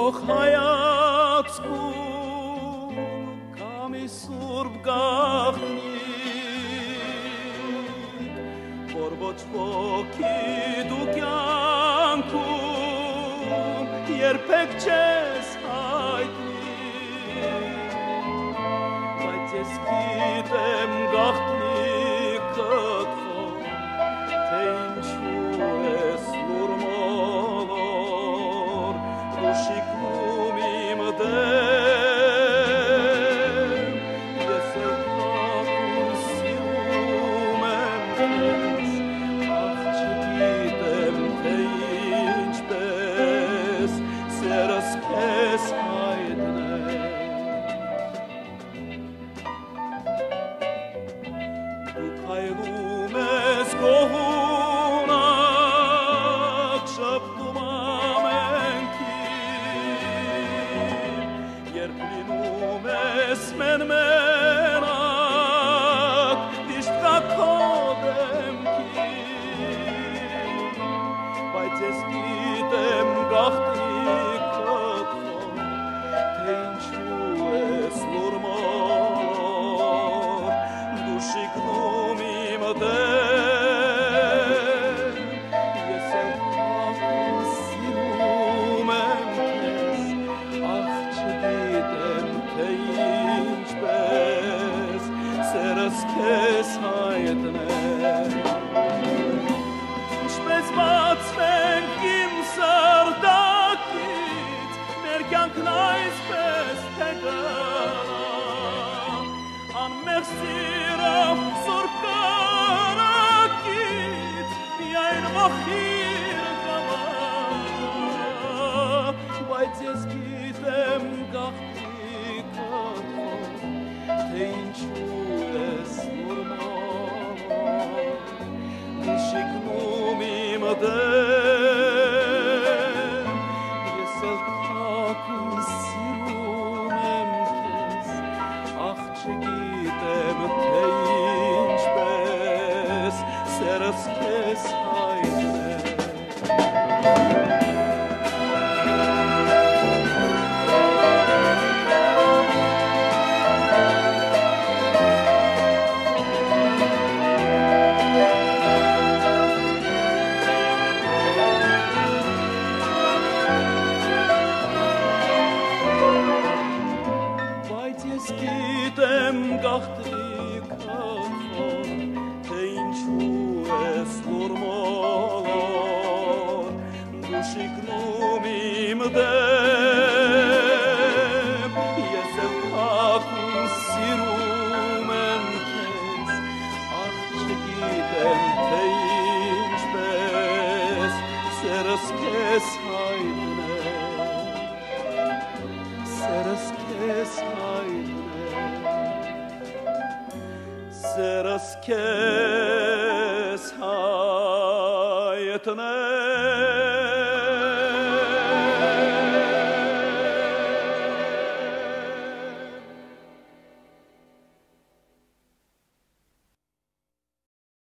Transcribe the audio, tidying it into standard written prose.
հայացքում կամի սուրբ գաղտնի, որ ոչ ոքի դու կյանքում երբեք չես հայտնի, բայց ես գիտեմ գաղտնիքը քո, թե ինչու ես լուր մոլոր, դու շիկնում իմ դեմ, ես էլ քո սիրում եմ քեզ, ախ չգիտեմ թե ինչպես սերս քեզ հայտնեմ, դու քայլում ես գողունակ շփում ամենքին, երբ լինում ես մենակ միշտ կա քո դեմքին, բայց ես գիտեմ գաղտնիքը քո, թե ինչու ես լուր մոլոր, դու շիկնում իմ դեմ, ես էլ քո սիրում եմ քեզ, ախ չգիտեմ թե ինչպես սերս քեզ հայտնեմ, ինչպես բացվենք իմ սրտակից, մեր կյանքն այսպես թե գնա, անմեղ սիրով սուրբ կրակից, միայն մոխիր կամա, բայց ես գիտեմ գաղտնիքը քո, թե ինչու ես լուր մոլոր, դու շիկնում իմ դեմ, ես էլ քո սիրում եմ քեզ, ախ չգիտեմ թե ինչպես սերս քեզ հայտնեմ, բայց ես գիտեմ գաղտնիքը քո, թե ինչու ես լուր մոլոր, դու շիկնում իմ դեմ, ես էլ քո սիրում եմ քեզ, ախ չգիտեմ թե ինչպես սերս քեզ հայտնեմ, սերս քեզ հայտնեմ, սերս քեզ հայտնեմ,